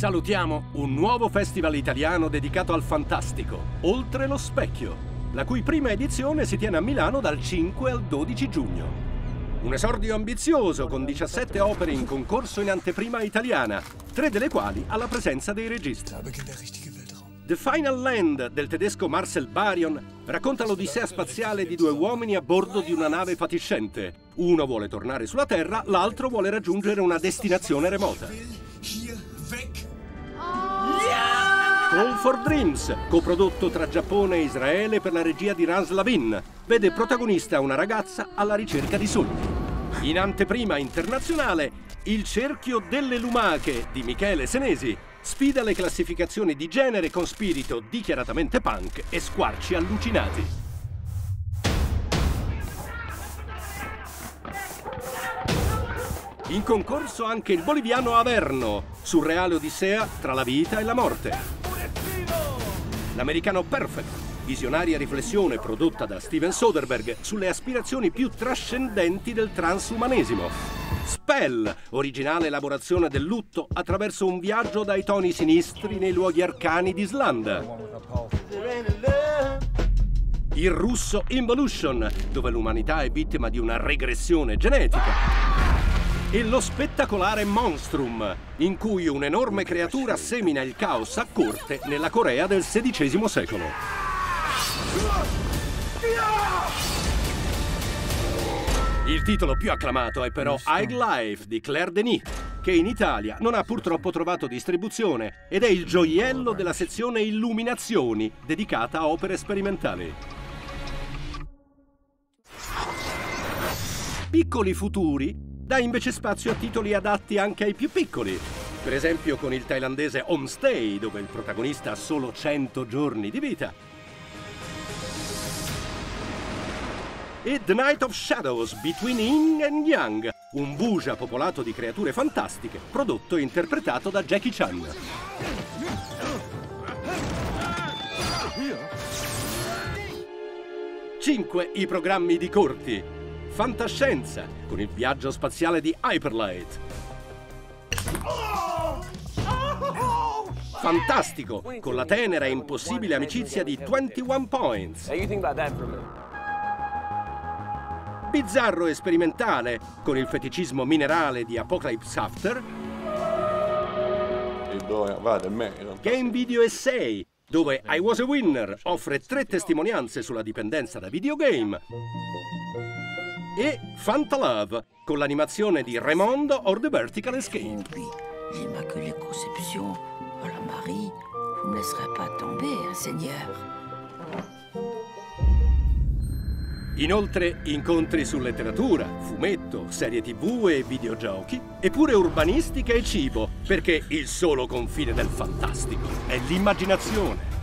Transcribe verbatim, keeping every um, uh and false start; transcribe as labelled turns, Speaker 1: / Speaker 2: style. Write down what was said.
Speaker 1: Salutiamo un nuovo festival italiano dedicato al fantastico, Oltre lo Specchio, la cui prima edizione si tiene a Milano dal cinque al dodici giugno. Un esordio ambizioso con diciassette opere in concorso in anteprima italiana, tre delle quali alla presenza dei registi. The Final Land del tedesco Marcel Barion racconta l'odissea spaziale di due uomini a bordo di una nave fatiscente. Uno vuole tornare sulla Terra, l'altro vuole raggiungere una destinazione remota. Call for Dreams, coprodotto tra Giappone e Israele per la regia di Rans Lavin, vede protagonista una ragazza alla ricerca di sogni. In anteprima internazionale, Il cerchio delle lumache di Michele Senesi sfida le classificazioni di genere con spirito dichiaratamente punk e squarci allucinati. In concorso anche il boliviano Averno, surreale odissea tra la vita e la morte. L'americano Perfect, visionaria riflessione prodotta da Steven Soderbergh sulle aspirazioni più trascendenti del transumanesimo. Spell, originale elaborazione del lutto attraverso un viaggio dai toni sinistri nei luoghi arcani di Islanda. Il russo Involution, dove l'umanità è vittima di una regressione genetica. E lo spettacolare Monstrum, in cui un'enorme creatura semina il caos a corte nella Corea del sedicesimo secolo. Il titolo più acclamato è però High Life di Claire Denis, che in Italia non ha purtroppo trovato distribuzione ed è il gioiello della sezione Illuminazioni, dedicata a opere sperimentali. Piccoli Futuri dà invece spazio a titoli adatti anche ai più piccoli, per esempio con il thailandese Homestay, dove il protagonista ha solo cento giorni di vita. E The Night of Shadows Between Yin and Yang, un wuxia popolato di creature fantastiche, prodotto e interpretato da Jackie Chan. Cinque i programmi di corti. Fantascienza, con il viaggio spaziale di Hyperlight. Fantastico, con la tenera e impossibile amicizia di ventuno Points. Bizzarro e sperimentale, con il feticismo minerale di Apocalypse After. Game Video Essay, dove I Was a Winner offre tre testimonianze sulla dipendenza da videogame. E Fantalove, con l'animazione di Raymond or The Vertical Escape.
Speaker 2: L'Immaculée Conception, oh la Marie, vous me laisserez pas tomber, hein, Seigneur.
Speaker 1: Inoltre incontri su letteratura, fumetto, serie tivù e videogiochi, eppure urbanistica e cibo, perché il solo confine del fantastico è l'immaginazione.